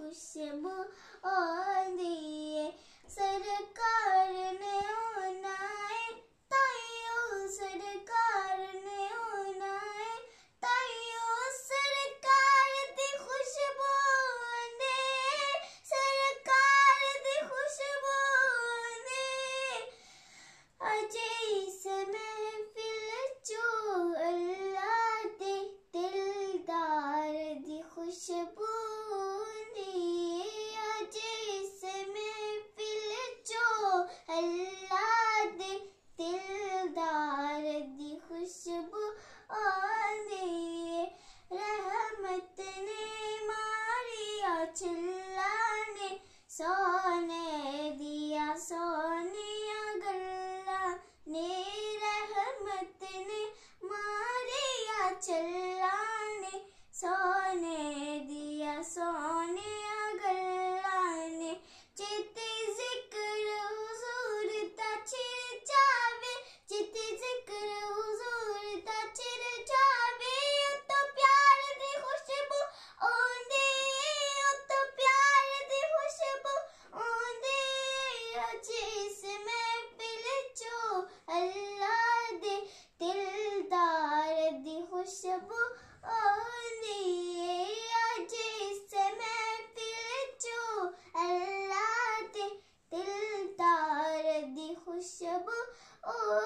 खुशबू आंदी है। सरकार ने आना है ताइयो, सरकार ने आना है ताइयो, सरकार दी खुशबू आंदी है, सरकार दी खुशबू आंदी है। अजे इस महफिल चो अल्लाह दे दिलदार दी खुशबू आंदी है। अजे इस महफिल चो अल्लाह दे दिलदार दी खुशबू आंदी है। रहमत ने मारिया चिल्ला ने सोने दिया सोनिया गल्ला ने, रहमत ने मारिया चिल्ला ने सोने दिया सोनिया गल्ला ने। जिते जिक्र हुजूर दा चिर जावे, जिते जिक्र हुजूर दा चिर जावे, ओ तो प्यार दी खुशबू आंदी है, ओ तो प्यार दी खुशबू आंदी है। अजे इस महफिल चो अल्लाह दे दिलदार दी खुशबू आंदी है। अजे इस महफिल चो अल्लाह दे दिलदार दी खुशबू